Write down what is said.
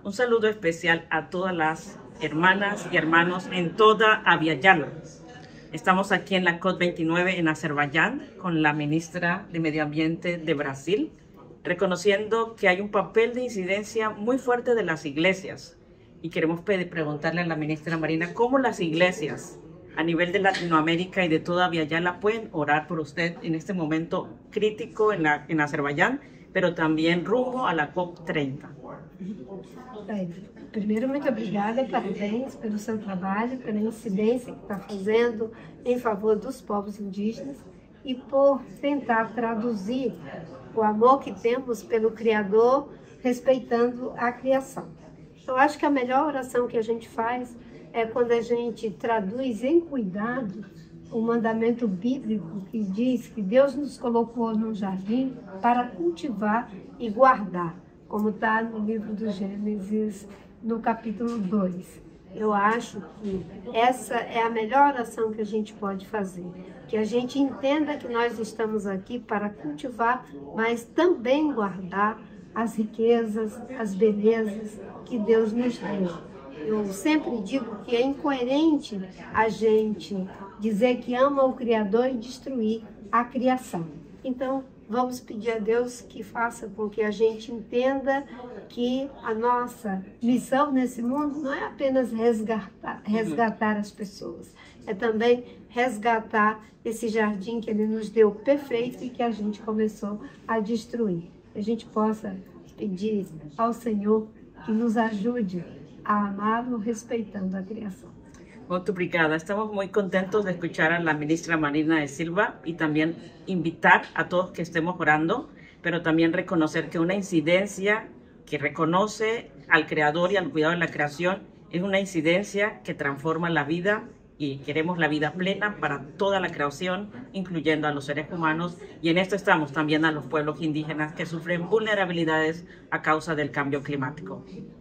Un saludo especial a todas las hermanas y hermanos en toda Abya-Yala. Estamos aquí en la COP29 en Azerbaiyán con la ministra de Medio Ambiente de Brasil, reconociendo que hay un papel de incidencia muy fuerte de las iglesias. Y queremos preguntarle a la ministra Marina cómo las iglesias a nivel de Latinoamérica y de toda Abya-Yala pueden orar por usted en este momento crítico en Azerbaiyán, pero también rumbo a la COP30. Primeiro, muito obrigada, parabéns pelo seu trabalho, pela incidência que está fazendo em favor dos povos indígenas e por tentar traduzir o amor que temos pelo Criador, respeitando a criação. Eu acho que a melhor oração que a gente faz é quando a gente traduz em cuidado o mandamento bíblico que diz que Deus nos colocou num jardim para cultivar e guardar, como está no livro do Gênesis, no capítulo 2. Eu acho que essa é a melhor oração que a gente pode fazer, que a gente entenda que nós estamos aqui para cultivar, mas também guardar as riquezas, as belezas que Deus nos deu. Eu sempre digo que é incoerente a gente dizer que ama o Criador e destruir a criação. Então, vamos pedir a Deus que faça com que a gente entenda que a nossa missão nesse mundo não é apenas resgatar as pessoas, é também resgatar esse jardim que Ele nos deu perfeito e que a gente começou a destruir. Que a gente possa pedir ao Senhor que nos ajude a amá-lo respeitando a criação. Muito obrigada. Estamos muy contentos de escuchar a la ministra Marina de Silva y también invitar a todos que estemos orando, pero también reconocer que una incidencia que reconoce al Creador y al cuidado de la creación es una incidencia que transforma la vida y queremos la vida plena para toda la creación, incluyendo a los seres humanos, y en esto estamos también a los pueblos indígenas que sufren vulnerabilidades a causa del cambio climático.